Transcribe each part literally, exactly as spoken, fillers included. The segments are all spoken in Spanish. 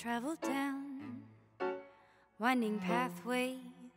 travel down winding pathways,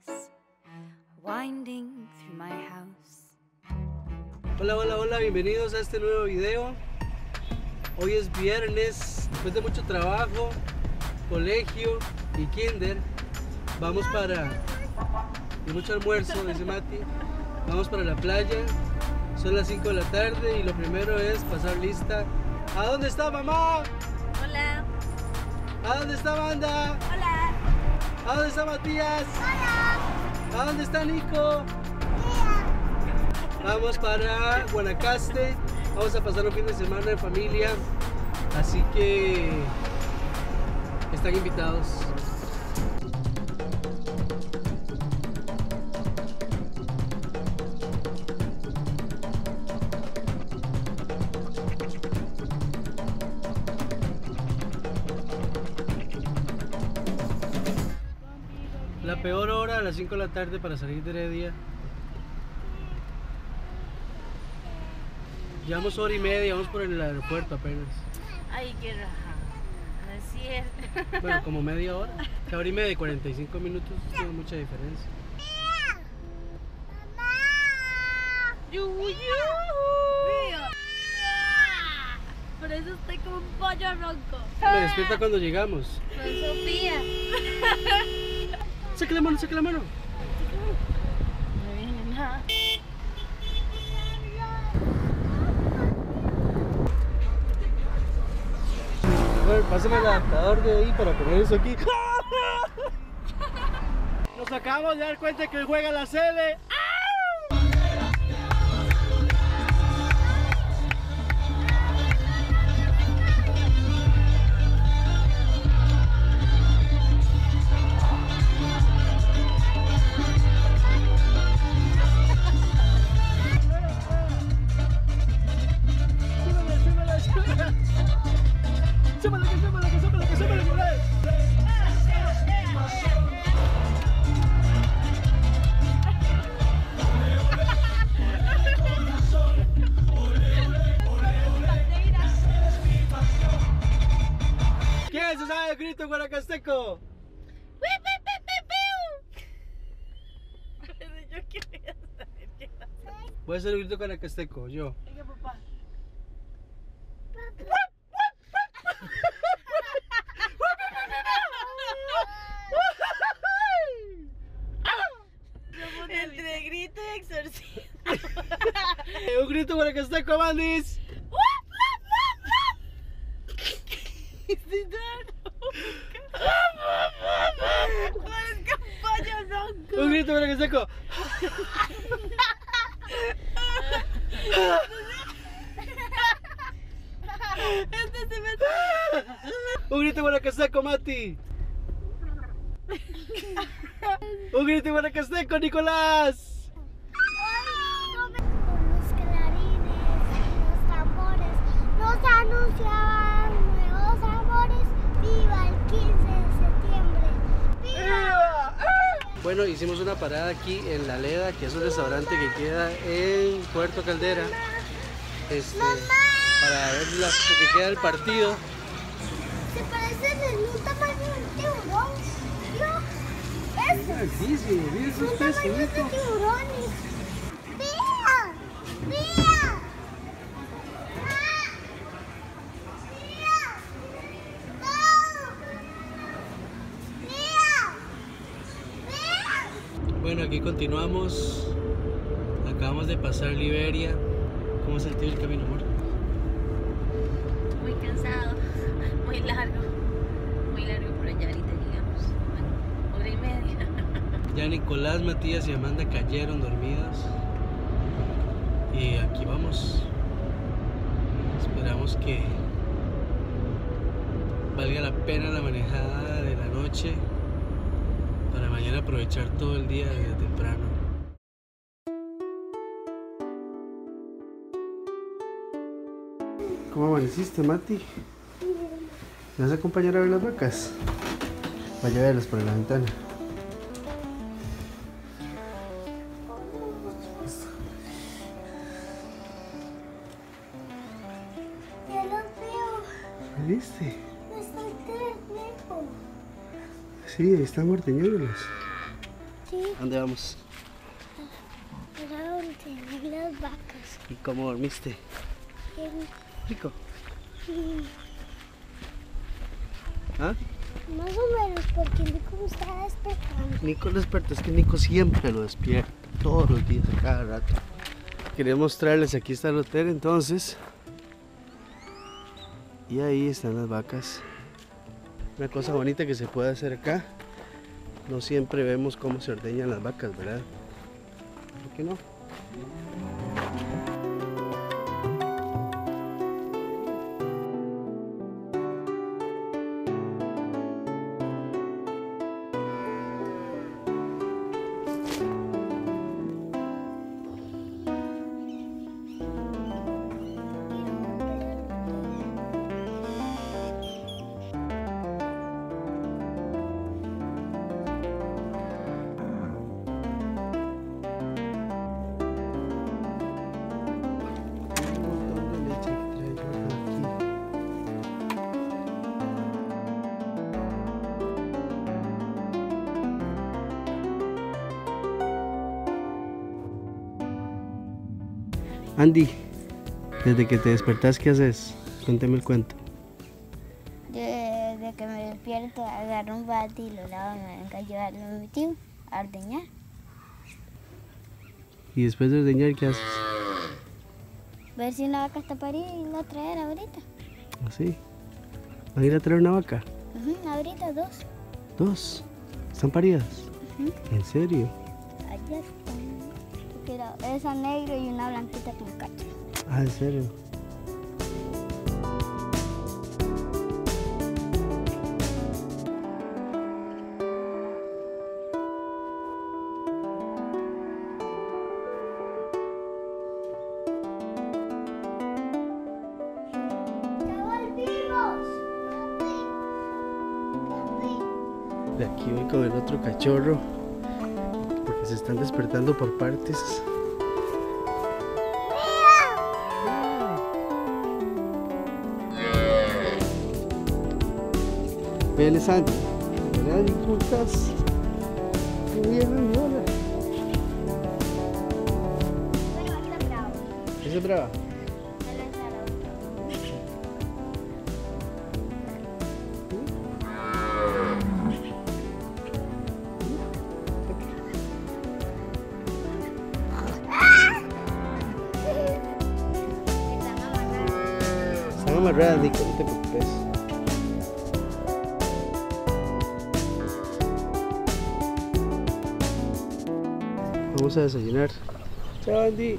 winding through my house. Hola, hola, hola, bienvenidos a este nuevo video. Hoy es viernes, después de mucho trabajo, colegio y kinder. Vamos para, y mucho almuerzo, dice Mati. Vamos para la playa, son las cinco de la tarde y lo primero es pasar lista. ¿A dónde está mamá? Hola. ¿A dónde está Amanda? Hola. ¿A dónde está Matías? Hola. ¿A dónde está Nico? Vamos para Guanacaste, vamos a pasar un fin de semana en familia, así que están invitados. La peor hora a las cinco de la tarde para salir de Heredia. Llevamos hora y media, vamos por el aeropuerto apenas. Ay, qué raja. No es cierto. Bueno, como media hora. Que hora y media y cuarenta y cinco minutos tiene mucha diferencia. Por eso estoy como un pollo ronco. Me despierta cuando llegamos. Soy Sofía. Saque la mano, saque la mano. No viene nada. Bueno, pásame el adaptador de ahí para poner eso aquí. Nos acabamos de dar cuenta que hoy juega la Sele. ¿Quién se sabe el grito guanacasteco? Yo quería saber qué va a hacer. Voy a hacer el grito guanacasteco, yo. Venga, papá. Entre grito y exorcismo. Un grito guanacasteco, bandis. Parezco un pollo ronco. Un grito guanacasteco. Este se me... Un grito guanacasteco, Mati. Un grito guanacasteco, Nicolás. Con los clarines, los tambores, nos anunciaban nuevos amores. ¡Viva el quince de septiembre! ¡Viva! Bueno, hicimos una parada aquí en La Leda, que es un restaurante que queda en Puerto Caldera. Este, para ver la, que queda el partido. Se parece en el tamaño del tiburón. ¿No? ¿Ves? Sí, sí, mira Son esos tamaños de peces. tiburones. ¡Vea! ¡Vea! Bueno, aquí continuamos. Acabamos de pasar Liberia. ¿Cómo se sentió el camino, amor? Muy cansado, muy largo, muy largo por allá ahorita llegamos, bueno, hora y media. Ya Nicolás, Matías y Amanda cayeron dormidos. Y aquí vamos. Esperamos que valga la pena la manejada de la noche para mañana aprovechar todo el día desde temprano. ¿Cómo amaneciste, Mati? ¿Me vas a acompañar a ver las vacas? Vaya a verlas por la ventana. Ya los veo. ¿Viste? No estoy tan lejos. Sí, ahí están ordeñándolas. Sí, ¿A dónde vamos? para ordeñar las vacas. ¿Y cómo dormiste? Bien. Rico. ¿Ah? Más o menos, porque Nico me estaba despertando. Nico lo desperta, es que Nico siempre lo despierta, todos los días, a cada rato. Quería mostrarles, aquí está el hotel entonces. Y ahí están las vacas. Una cosa bonita que se puede hacer acá. No siempre vemos cómo se ordeñan las vacas, ¿verdad? ¿Por qué no? Andy, desde que te despertás, ¿qué haces? Cuéntame el cuento. Desde que me despierto, agarro un bate y lo lavo, me vengo a llevarlo a mi tío a ordeñar. Y después de ordeñar, ¿qué haces? Ver si una vaca está parida y la traer ahorita. ¿Así? ¿Van a ir a traer una vaca? Ujú, ahorita dos. ¿Dos? ¿Están paridas? Ujú. ¿En serio? Allá están. Pero esa negra y una blanquita con cacho. Ah, ¿en serio? ¡Ya volvimos! De aquí voy con el otro cachorro. Porque se están despertando por partes. Ven, Sandy. Andy, ¿cómo estás? Muy bien, Andy, hola. Bueno, está bravo. ¿Esa es brava? Me lo echaron. Están amarrados. Están amarradas, Nico, no te preocupes. Vamos a desayunar. Chao, Andy.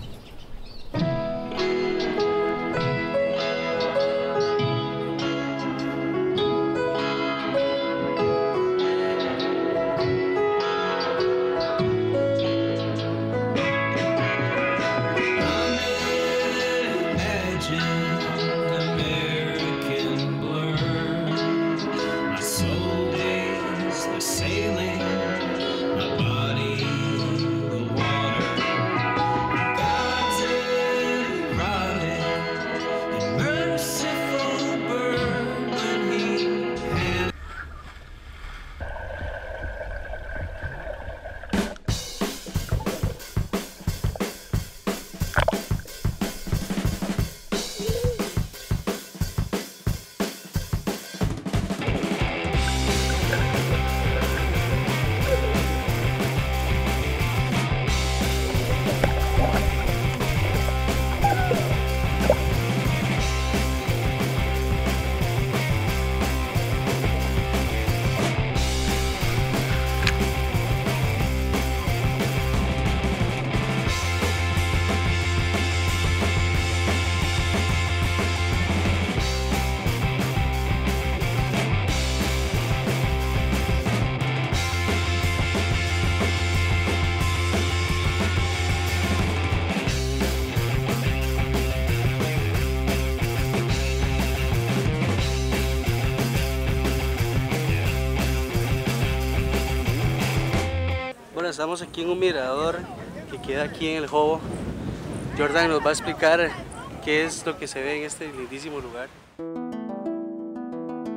Bueno, estamos aquí en un mirador que queda aquí en el Jobo. Jordan nos va a explicar qué es lo que se ve en este lindísimo lugar.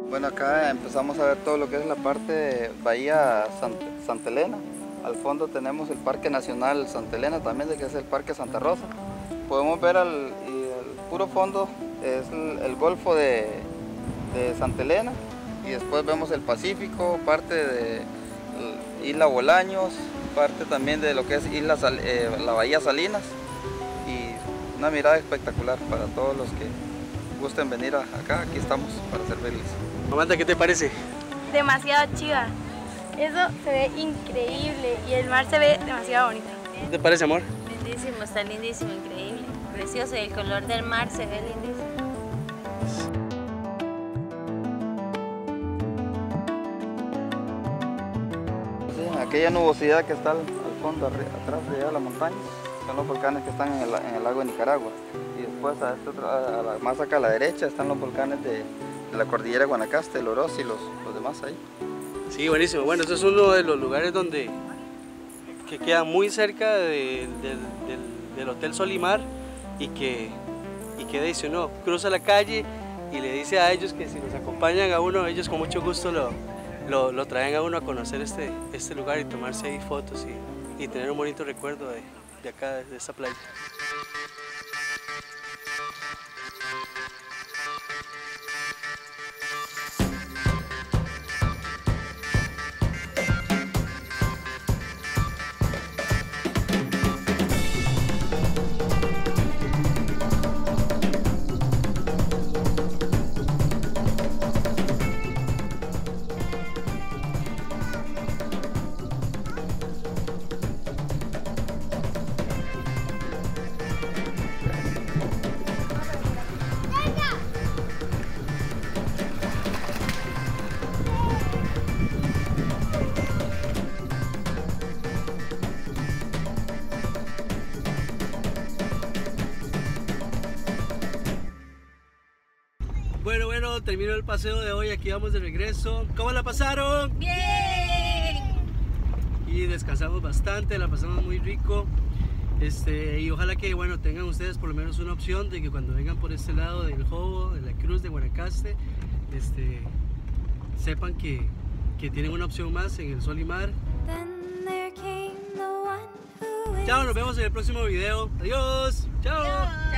Bueno, acá empezamos a ver todo lo que es la parte Bahía Sant Santa Elena. Al fondo tenemos el Parque Nacional Santa Elena también, que es el Parque Santa Rosa. Podemos ver al y el puro fondo es el, el Golfo de, de Santa Elena, y después vemos el Pacífico, parte de Isla Bolaños, parte también de lo que es Isla Sal eh, la Bahía Salinas, y una mirada espectacular para todos los que gusten venir a, acá. Aquí estamos para servirles. Amanda, ¿qué te parece? Demasiado chiva. Eso se ve increíble y el mar se ve demasiado bonito. ¿Qué te parece, amor? Lindísimo, está lindísimo, increíble. Precioso, y el color del mar se ve lindísimo. Sí, aquella nubosidad que está al, al fondo, atrás de allá de la montaña, son los volcanes que están en el, en el lago de Nicaragua. Y después, a este otro, a la, más acá a la derecha, están los volcanes de, de la cordillera de Guanacaste, el Orosi y los, los demás ahí. Sí, buenísimo. Bueno, este es uno de los lugares donde que queda muy cerca de, del, del, del Hotel Solimar, y que, y que dice uno, cruza la calle y le dice a ellos que si nos acompañan a uno, ellos con mucho gusto lo, lo, lo traen a uno a conocer este, este lugar y tomarse ahí fotos y, y tener un bonito recuerdo de, de acá, de esta playa. Bueno, bueno, terminó el paseo de hoy, aquí vamos de regreso. ¿Cómo la pasaron? ¡Bien! Y descansamos bastante, la pasamos muy rico. Este, y ojalá que, bueno, tengan ustedes por lo menos una opción de que cuando vengan por este lado del Jobo, de la Cruz de Guanacaste, este, sepan que, que tienen una opción más en el Solimar. Chao, nos vemos en el próximo video. Adiós. Chao. Adiós.